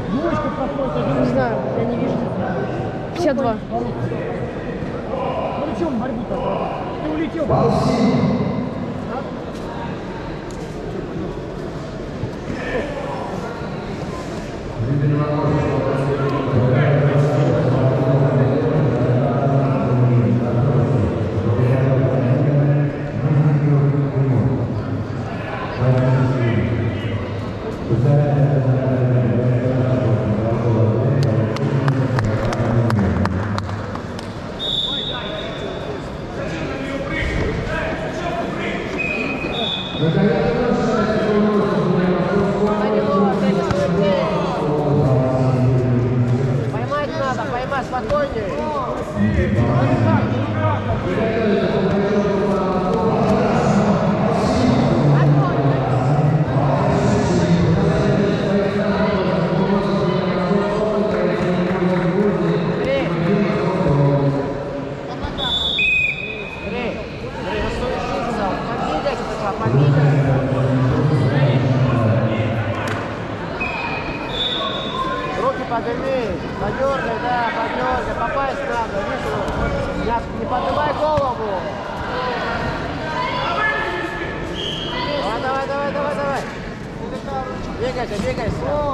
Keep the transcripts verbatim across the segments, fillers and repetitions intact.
Двоечка проходит. Не знаю, я не вижу. пятьдесят два. Ну в чем борьбу-то? Ты улетел. Поймать надо, поймать спокойнее. Руки подними, подергай, да, подергай, попасть надо, вижу, не, не поднимай голову. Давай, давай, давай, давай, давай. Бегайся, бегайся.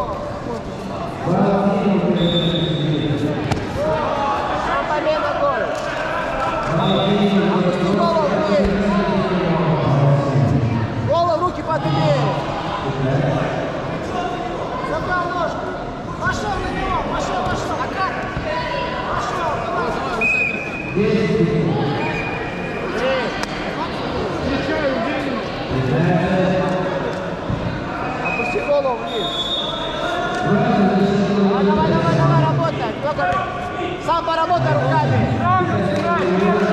Сам победа гол. Опусти голову вниз. Голову, руки подними. Забрал ножку. Пошел на него, пошел, пошел. А как? Пошел, давай. Опусти голову вниз. Давай, давай, давай, давай, работай. Сам поработай руками.